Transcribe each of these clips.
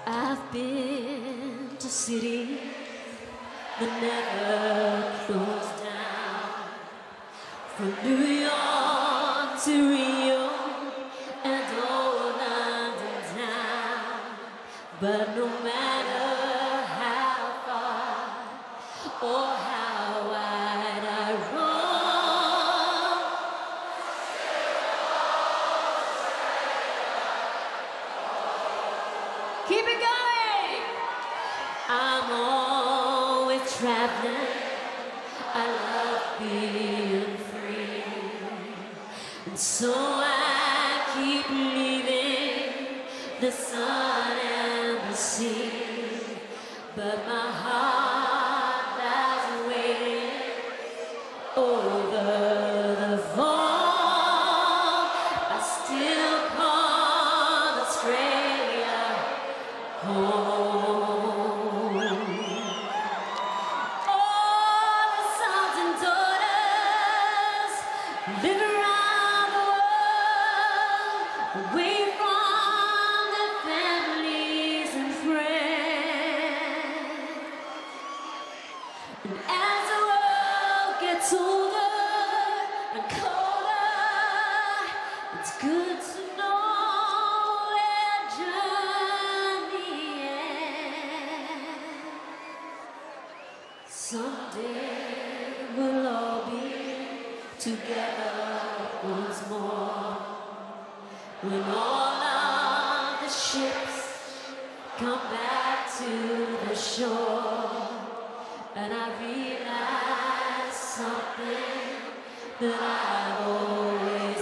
I've been to cities that never closed down, from New York to Rio and old London town. But no matter how far or how wide I roam, keep it going. I'm always traveling. I love being free, and so I keep leaving the sun and the sea. But my heart lies waiting over the phone. I still call Australia home. All the sons and daughters live around the world, away from their families and friends. And as the world gets older and colder, it's good to know their journey ends. Someday we'll all be together once more, when all of the ships come back to the shore. And I realize something that I've always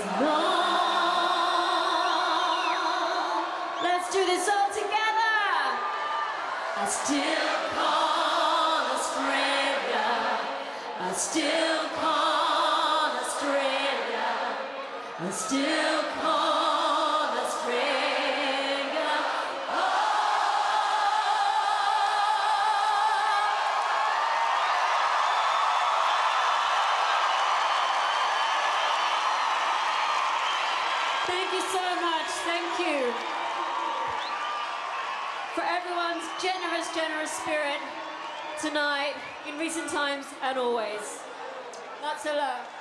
known. Let's do this all together. I still call Australia. I still call Australia. I still call Australia. Thank you so much. Thank you for everyone's generous, generous spirit tonight, in recent times and always. Lots of love.